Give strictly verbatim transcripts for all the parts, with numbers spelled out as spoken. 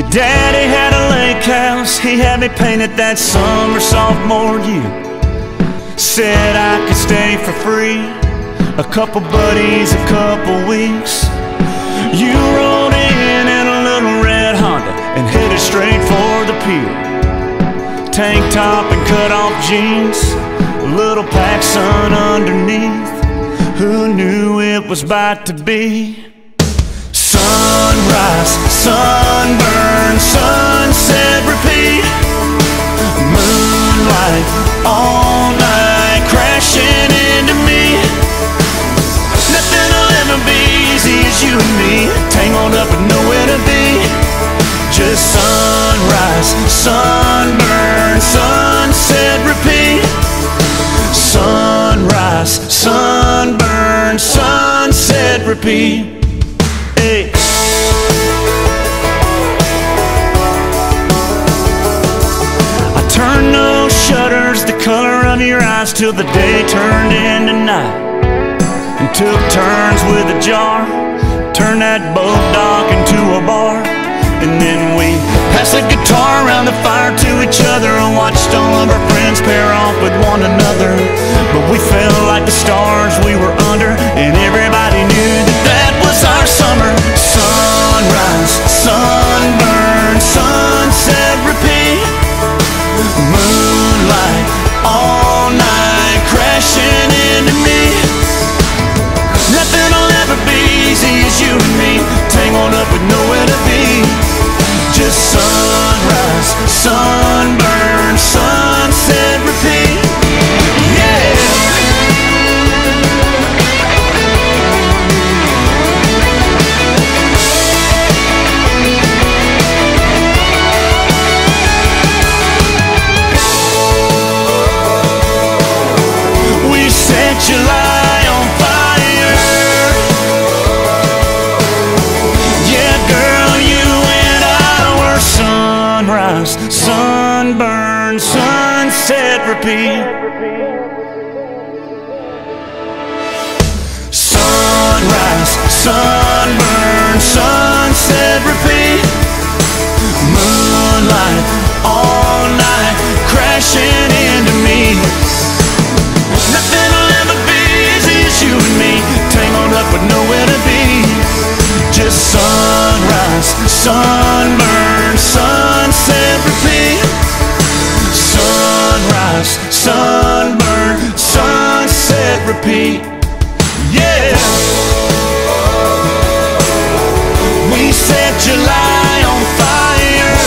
Daddy had a lake house, he had me painted that summer sophomore year. Said I could stay for free, a couple buddies, a couple weeks. You rolled in in a little red Honda and headed straight for the pier. Tank top and cut off jeans, a little PacSun underneath. Who knew it was about to be sunrise, sunburn, sunset, repeat. Moonlight all night crashing into me. Nothing will ever be easy as you and me, tangled up with nowhere to be. Just sunrise, sunburn, sunset, repeat. Sunrise, sunburn, sunset, repeat. Hey. I turned those shutters the color of your eyes till the day turned into night, and took turns with a jar, turned that boat dock into a bar. And then we passed the guitar around the fire to each other and watched all of our friends pair off with one another. But we felt like the stars we were under, and everybody knew that that was our summer. Sunrise, sunburn, sunset, repeat. Moonlight all night crashing into me. Nothing will ever be easy as you and me, tangled up with nowhere to be. Just sunrise, sunburn, sunset, repeat. Yeah. We set July on fire. Yeah, girl, you and I were sunrise, sunburn, sunset, repeat. Sunrise, sunburn, sunset, repeat. Moonlight all night crashing into me. Nothing will ever be easy as you and me, tangled up with nowhere to be. Just sunrise, sunburn, sunset, repeat. Sunrise, sunburn, sunset, repeat. Yeah. We set July on fire.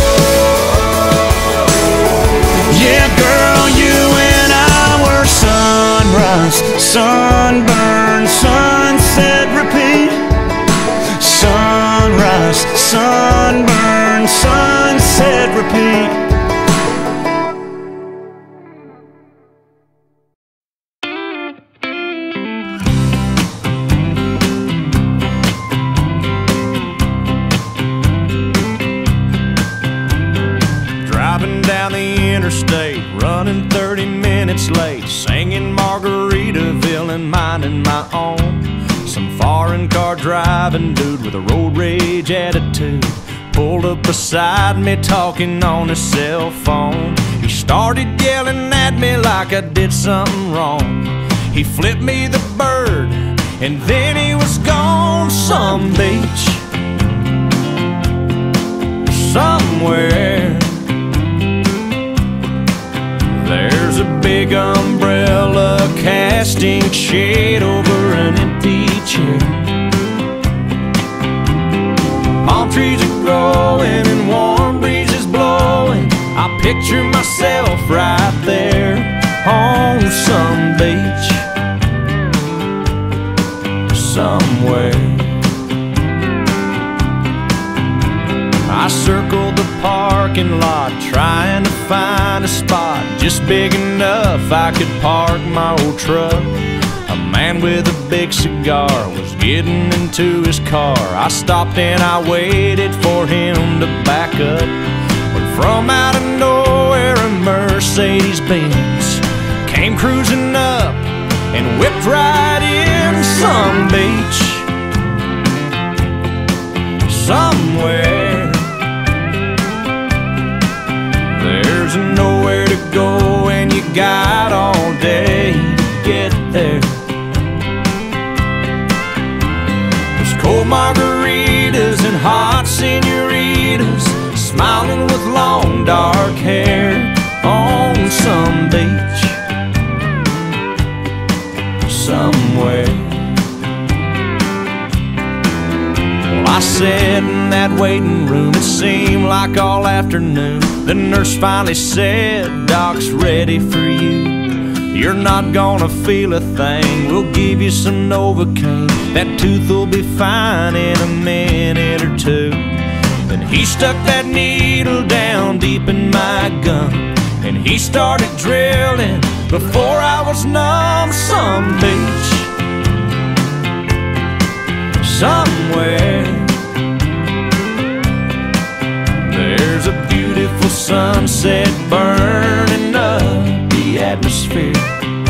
Yeah, girl, you and I were sunrise, sunburn, sunset, repeat. Sunrise, sunburn, sunset, repeat. Driving down the interstate, running thirty minutes late, singing Margaritaville and minding my own. Some foreign car driving dude with a road rage attitude pulled up beside me talking on his cell phone. He started yelling at me like I did something wrong. He flipped me the bird and then he was gone. Some beach somewhere, there's a big umbrella casting shade over an empty chair. Palm trees are growing and warm breezes blowing. I picture myself right there on some beach somewhere. I circled the parking lot trying to find a spot just big enough I could park my old truck. A man with a big cigar was getting into his car. I stopped and I waited for him to back up, when from out of nowhere a Mercedes Benz came cruising up and whipped right in. Some beach somewhere, nowhere to go and you got all day to get there. There's cold margaritas and hot senoritas smiling with long dark hair on some beach somewhere. Well, I sat in that waiting room, it seemed like all afternoon. The nurse finally said, "Doc's ready for you. You're not gonna feel a thing. We'll give you some Novocaine. That tooth will be fine in a minute or two." Then he stuck that needle down deep in my gum, and he started drilling before I was numb. Some beach somewhere, there's a beautiful sunset burning up the atmosphere.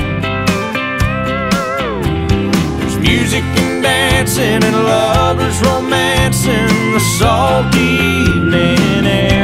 There's music and dancing and lovers romancing the salty evening air.